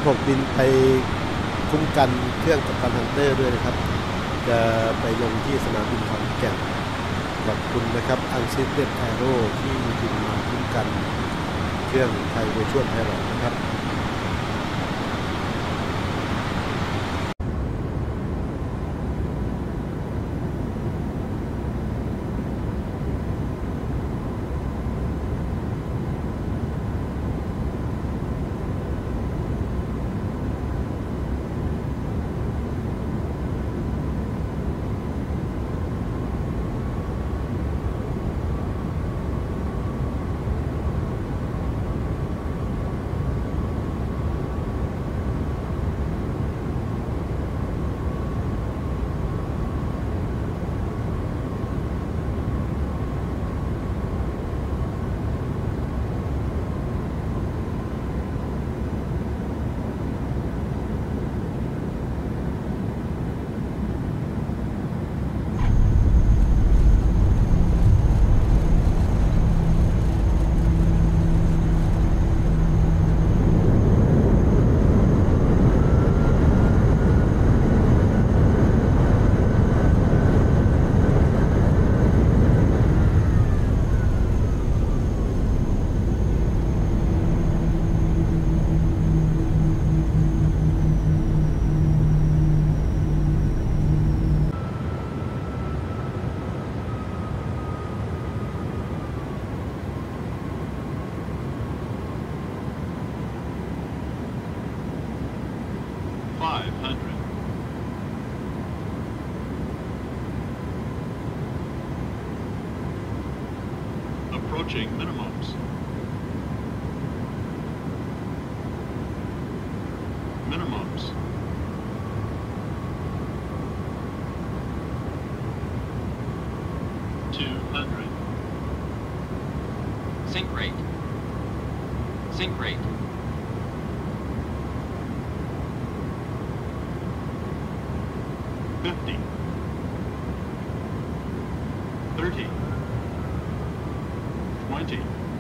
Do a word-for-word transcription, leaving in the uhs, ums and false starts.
หกบินไปคุ้มกันเครื่องกัปตันฮันเตอร์ด้วยนะครับจะไปลงที่สนามบินขอนแก่นขอบคุณนะครับอันซิสเต็มแอโร่ที่บินมาคุ้มกันเครื่องไทยโดยช่วงไพลอตนะครับ five hundred. Approaching minimums. Minimums. two hundred. Sink rate. Sink rate. fifty. thirty. twenty.